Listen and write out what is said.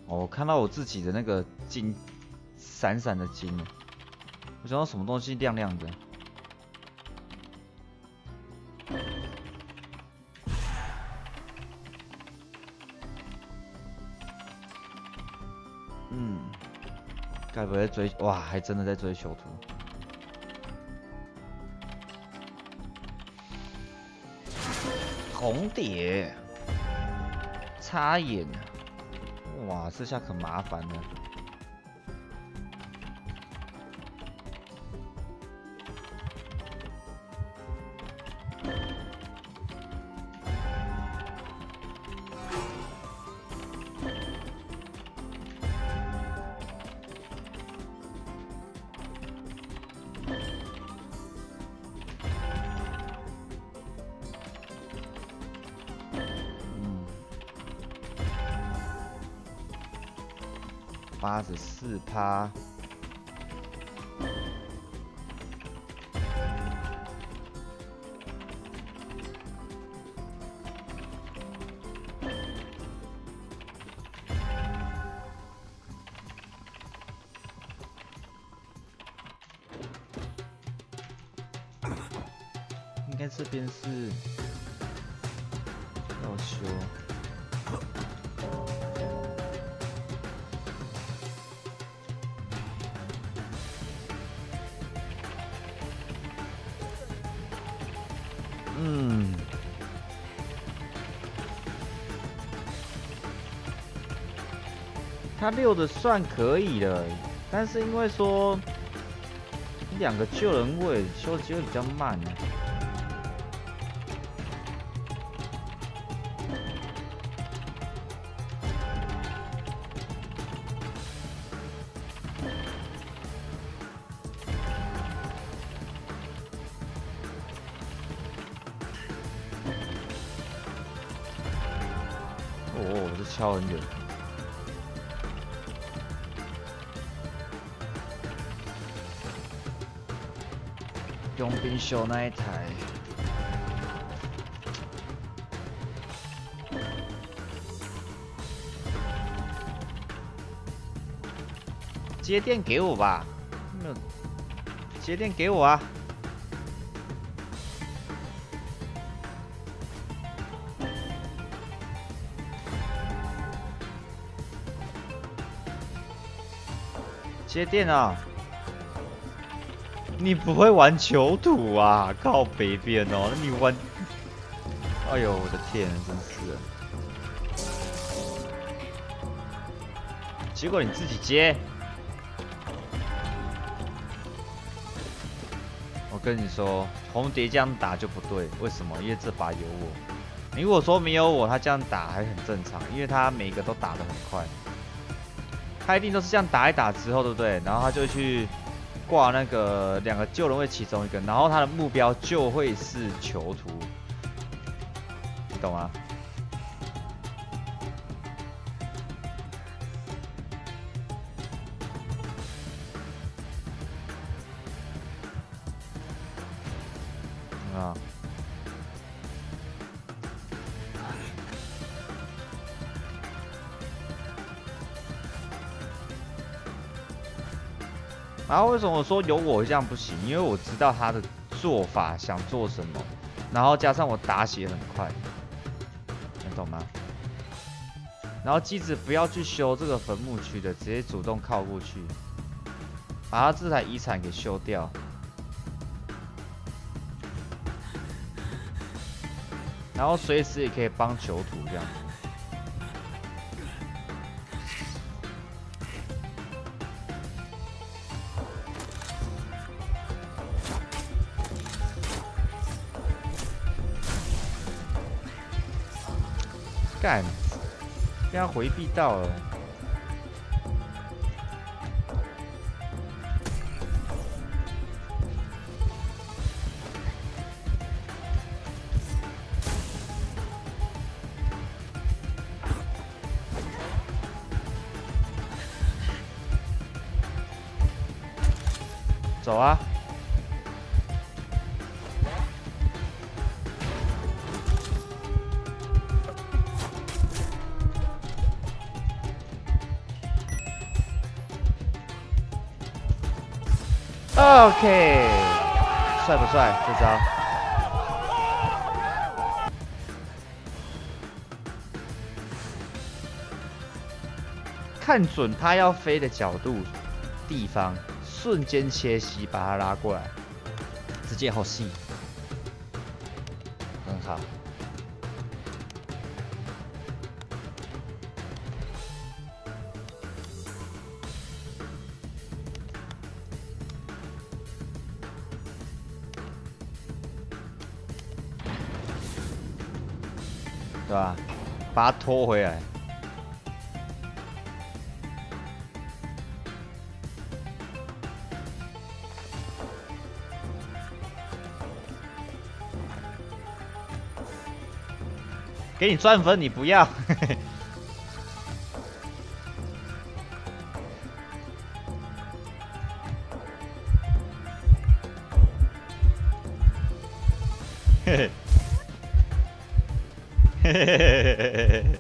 哦，我看到我自己的那个金闪闪的金，我想到什么东西亮亮的。嗯，该不会追？哇，还真的在追囚徒。红蝶，插眼，哇，这下可麻烦了。84%。应该这边是要修。他6的算可以了，但是因为说2个救人位修机会比较慢呢。哦，这敲很远。佣兵修那一台，接电给我吧，没有接电给我啊！接电啊！你不会玩囚徒啊？靠北边哦，那你玩……哎呦，我的天，真是的！结果你自己接，我跟你说，红蝶这样打就不对，为什么？因为这把有我。你如果说没有我，他这样打还很正常，因为他每个都打得很快。他一定都是这样打一打之后，对不对？然后他就去挂那个2个救人位其中一个，然后他的目标就会是囚徒，你懂吗？啊。然后为什么我说有我这样不行？因为我知道他的做法想做什么，然后加上我打血很快，你懂吗？然后机子不要去修这个坟墓区的，直接主动靠过去，把他这台遗产给修掉。然后随时也可以帮囚徒这样子。干，被他回避到了。走啊！ OK， 帅不帅？这招。看准他要飞的角度、地方，瞬间切息把他拉过来，直接后吸，很好。对吧？把他拖回来。给你赚分，你不要。嘿嘿。嘿嘿嘿嘿嘿嘿。